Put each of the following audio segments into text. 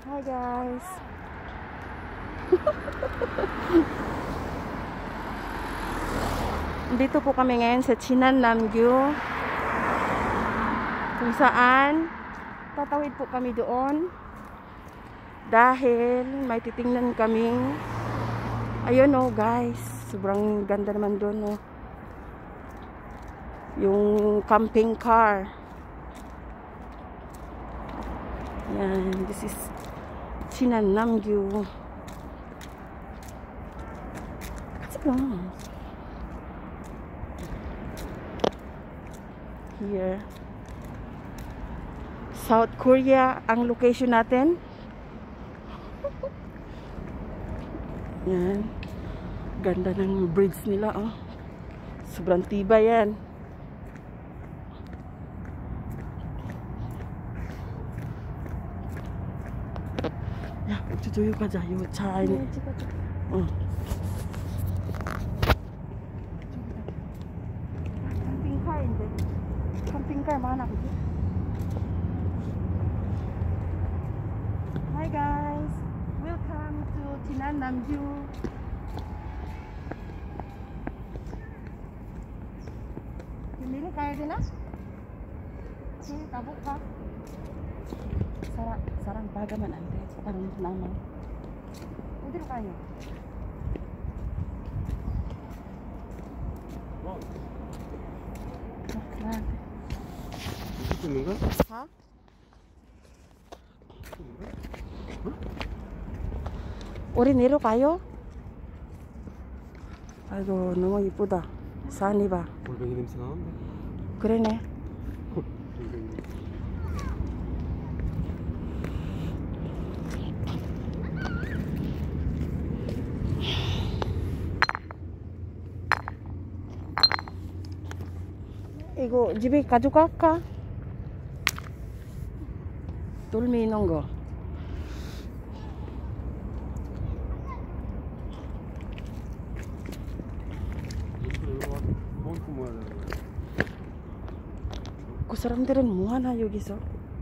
Hi guys. Dito po kami ngayon sa Chinan Namgyu, kung saan tatawid po kami doon dahil may titingnan kaming, ayun oh guys, sobrang ganda naman doon oh, yung camping car. Yan, this is Chinan Namgyu. Here, South Korea ang location natin. Yan, ganda ng bridge nila oh. Sobrang tibay yan. 야, 저기까지 요 차 안에. 응. 캠핑카인데. 캠핑카 많아 그지? Hi guys, welcome to Chinan Namgyu. Pumili kayo din ah? Sige, tabok ka. Sarang bagaman ande. Parang naman. Pwede kayo. Wow. Nah. Itu Hah? 우리 내려가요? 아이고 너무 이쁘다. 산이 봐. 골뱅이 냄새 나는데. 그러네. 이거 집에 가져갈까? 돌미 있는 거. 그 사람들은 뭐하나 여기서?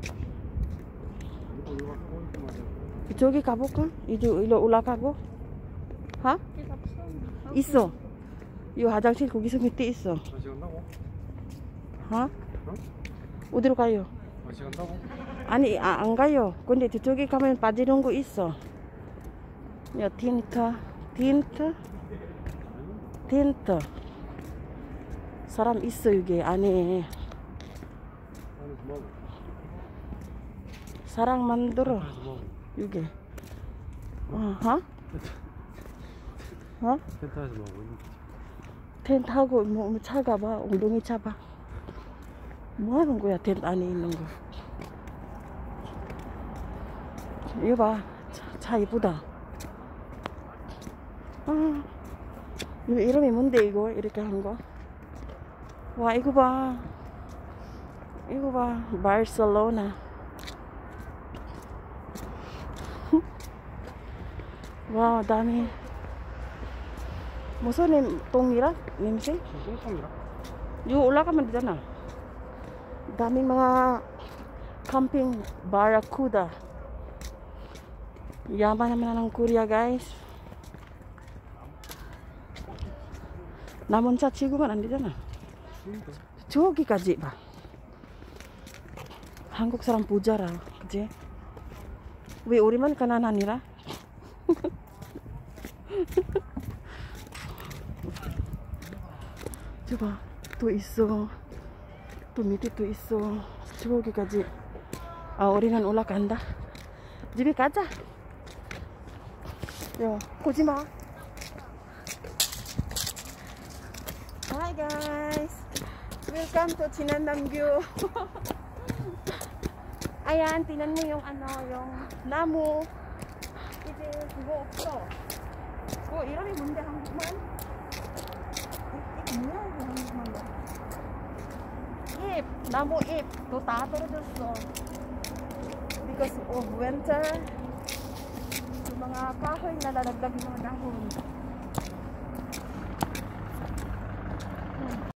저기 가볼까? 이제 일로 올라가고? 하? 있어. 이 화장실 거기서 밑에 있어. 다시 간다고? 어? 어디로 가요? 다시 간다고? 아니 안 가요. 근데 저쪽에 가면 빠지는 거 있어. 야 틴트 사람 있어 여기 안에. 사람 만들어 여기. 어? 텐트에서 뭐 있는 거지? 텐트하고 뭐 차가 봐. 엉덩이 차봐. 뭐 하는 거야 텐트 안에 있는 거. 이거 봐. 차 이쁘다. 아, 이거 이름이 뭔데 이거 이렇게 한 거? 와 이거 봐. 이거 봐. 바르셀로나. 와 dami. 무슨 똥이라? 냄새? 똥똥이라? 이거 올라가면 되잖아. daming mga camping barracuda. Yaman naman ng Korea guys. 남은 차 치고만 안 되잖아. 저기까지 봐. 한국 사람 부자라, 그지? 왜 우리만 가난하니라? 저 봐, 또 있어. 또 밑에 또 있어. 저기까지. 아, 우리는 올라간다. 집에 가자. 야, 보지 마. Hi guys, welcome to Chinan Namgyu. Ayan, tingnan mo yung ano, yung 나무. 이제 그거 없어. 그거 이름이 뭔데 한국말? 이게 뭐야 이거 한국말로? 잎, 나무 잎, 또 다 떨어졌어. Because of winter, yung mga kahoy nalalaglag yung mga dahon.